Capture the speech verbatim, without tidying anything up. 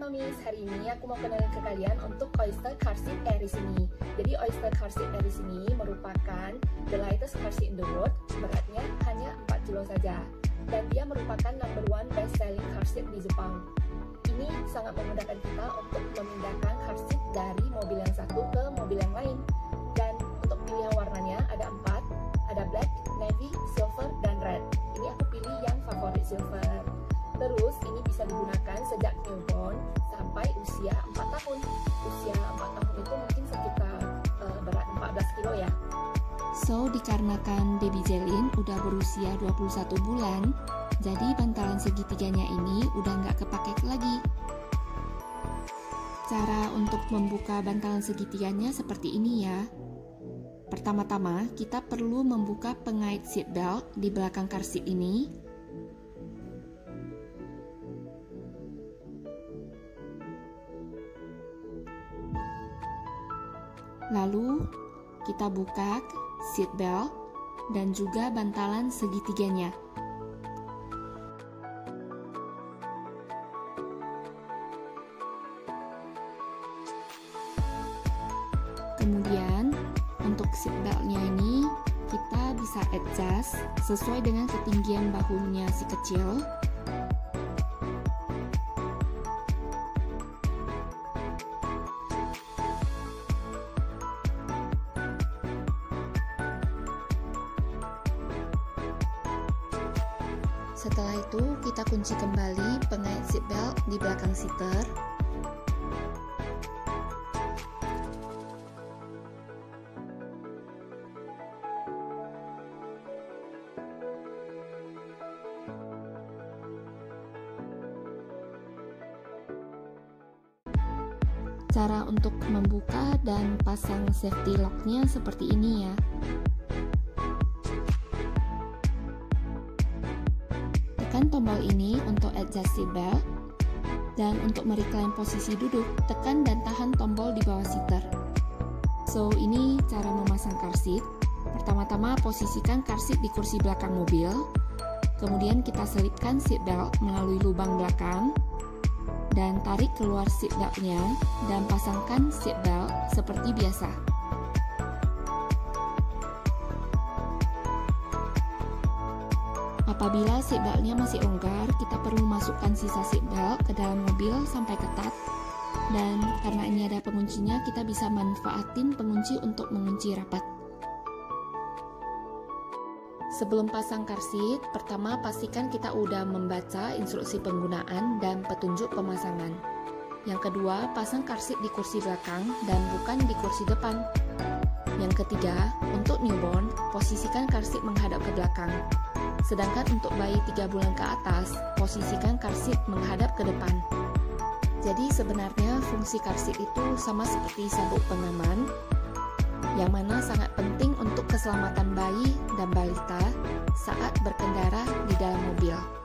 Momis, hari ini aku mau kenalin ke kalian untuk Oyster Car Seat Airis ini. Jadi Oyster Car Seat Airis ini merupakan the lightest car seat in the world, beratnya hanya empat kilo saja. Dan dia merupakan number one best selling car seat di Jepang. Ini sangat memudahkan kita untuk memindahkan car seat dari mobil yang satu ke mobil yang lain. Dan untuk pilihan warnanya ada empat, ada black, navy, silver, dan red. Ini aku pilih yang favorit silver. Terus ini bisa digunakan sejak newborn sampai usia empat tahun. Usia empat tahun itu mungkin sekitar uh, berat empat belas kilo ya. So, dikarenakan baby Zelin udah berusia dua puluh satu bulan, jadi bantalan segitiganya ini udah nggak kepake lagi. Cara untuk membuka bantalan segitiganya seperti ini ya. Pertama-tama, kita perlu membuka pengait seat belt di belakang car seat ini. Lalu, kita buka seat belt dan juga bantalan segitiganya. Kemudian, untuk seat beltnya ini, kita bisa adjust sesuai dengan ketinggian bahunya si kecil. Setelah itu, kita kunci kembali pengait seat belt di belakang seater. Cara untuk membuka dan pasang safety lock-nya seperti ini ya. Tekan tombol ini untuk adjust seat belt, dan untuk merecline posisi duduk, tekan dan tahan tombol di bawah seater. So, ini cara memasang car seat. Pertama-tama posisikan car seat di kursi belakang mobil, kemudian kita selipkan seat belt melalui lubang belakang, dan tarik keluar seat beltnya, dan pasangkan seat belt seperti biasa. Apabila seat beltnya masih longgar, kita perlu masukkan sisa seat belt ke dalam mobil sampai ketat. Dan karena ini ada penguncinya, kita bisa manfaatin pengunci untuk mengunci rapat. Sebelum pasang car seat, pertama pastikan kita udah membaca instruksi penggunaan dan petunjuk pemasangan. Yang kedua, pasang car seat di kursi belakang dan bukan di kursi depan. Yang ketiga, untuk newborn, posisikan car seat menghadap ke belakang. Sedangkan untuk bayi tiga bulan ke atas, posisikan car seat menghadap ke depan. Jadi sebenarnya fungsi car seat itu sama seperti sabuk pengaman, yang mana sangat penting untuk keselamatan bayi dan balita saat berkendara di dalam mobil.